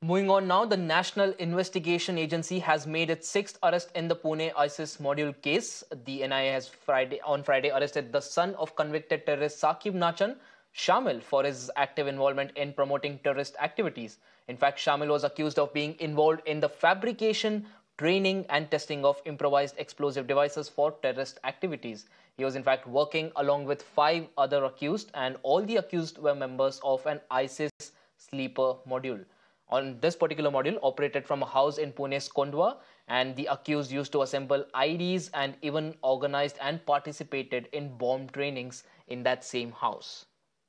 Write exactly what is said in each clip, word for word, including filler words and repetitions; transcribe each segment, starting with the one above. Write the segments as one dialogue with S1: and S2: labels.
S1: Moving on now, the National Investigation Agency has made its sixth arrest in the Pune ISIS module case. The N I A has Friday, on Friday arrested the son of convicted terrorist Saqib Nachan, Shamil, for his active involvement in promoting terrorist activities. In fact, Shamil was accused of being involved in the fabrication, training and testing of improvised explosive devices for terrorist activities. He was in fact working along with five other accused, and all the accused were members of an ISIS sleeper module. On this particular module operated from a house in Pune's Kondwa, and the accused used to assemble I Ds and even organized and participated in bomb trainings in that same house.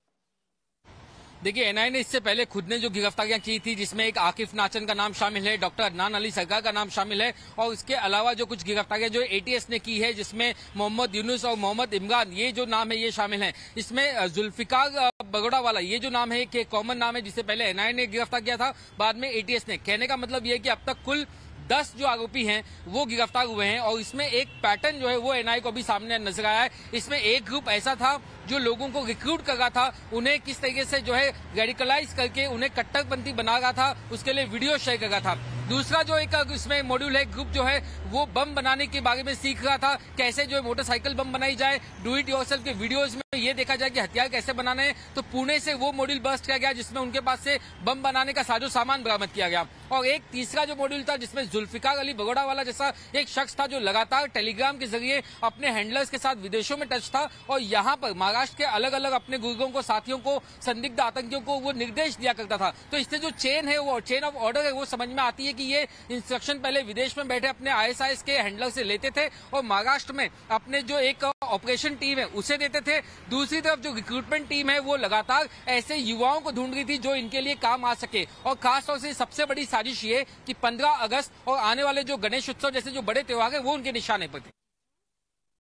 S2: देखिए, NIA ने इससे पहले खुद ने जो गिरफ्तारियां की थी, जिसमें एक आकिफ नाचन का नाम शामिल है, डॉक्टर अदनान अली सरकार का नाम शामिल है, और इसके अलावा जो कुछ गिरफ्तारियां जो एटीएस ने की है, जिसमें मोहम्मद यूनुस और मोहम्मद इमरान, ये जो नाम है ये शामिल हैं। इसमें जुल्फिकार बगोड़ा वाला ये जो नाम है कि कॉमन नाम है, जिसे पहले एनआईए ने गिरफ्तार किया था, बाद में एटीएस ने। कहने का मतलब ये है कि अब तक कुल दस जो आरोपी हैं वो गिरफ्तार हुए हैं, और इसमें एक पैटर्न जो है वो एनआईए को भी सामने नजर आया है। इसमें एक ग्रुप ऐसा था जो लोगों को रिक्रूट कर रहा था, उन्हें किस तरीके से जो है रेडिकलाइज करके उन्हें कट्टरपंथी बना रहा था, उसके लिए वीडियो शेयर कर रहा था। दूसरा जो एक इसमें मॉड्यूल है, ग्रुप जो है वो बम बनाने के बारे में सीख रहा था, कैसे जो है मोटरसाइकिल बम बनाई जाए, डू इट योरसेल्फ के वीडियोज में ये देखा जाए कि हथियार कैसे बनाने हैं। तो पुणे से वो मॉड्यूल बस्ट किया गया जिसमें उनके पास से बम बनाने का साजो सामान बरामद किया गया। और एक तीसरा जो मॉड्यूल था जिसमें जुल्फिकार अली बगोड़ा वाला जैसा एक शख्स था जो लगातार टेलीग्राम के जरिए अपने हैंडलर्स के साथ विदेशों में टच था, और यहाँ पर महाराष्ट्र के अलग अलग अपने गुर्गों को, साथियों को, संदिग्ध आतंकियों को वो निर्देश दिया करता था। तो इससे जो चेन है, वो चेन ऑफ ऑर्डर है, वो समझ में आती है कि ये इंस्ट्रक्शन पहले विदेश में बैठे अपने आईएसआईएस के हैंडलर से लेते थे और महाराष्ट्र में अपने जो एक ऑपरेशन टीम है उसे देते थे। दूसरी तरफ जो रिक्रूटमेंट टीम है वो लगातार ऐसे युवाओं को ढूंढ रही थी जो इनके लिए काम आ सके। और खासतौर से सबसे बड़ी साजिश ये कि पंद्रह अगस्त और आने वाले जो गणेश उत्सव जैसे जो बड़े त्योहार है वो उनके निशाने पर थे।